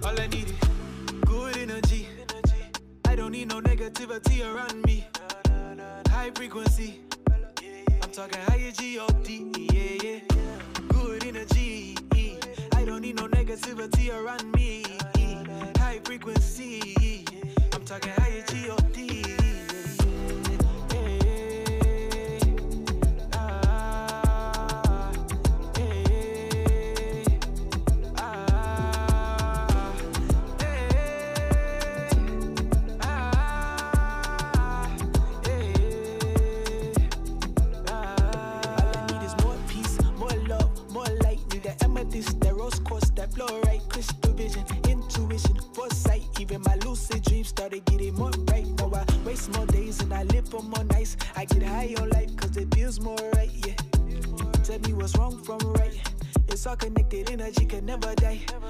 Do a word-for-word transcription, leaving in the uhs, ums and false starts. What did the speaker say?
All I need is good energy. I don't need no negativity around me. High frequency. I'm talking higher G O D. Yeah, yeah. Good energy. I don't need no negativity around me. High frequency. I'm talking higher G O D. The rose quartz, that flow right, crystal vision, intuition, foresight. Even my lucid dreams started getting more right. Now I waste more days and I live for more nights. I get high on life cause it feels more right, yeah. Tell me what's wrong from right. It's all connected, energy can never die.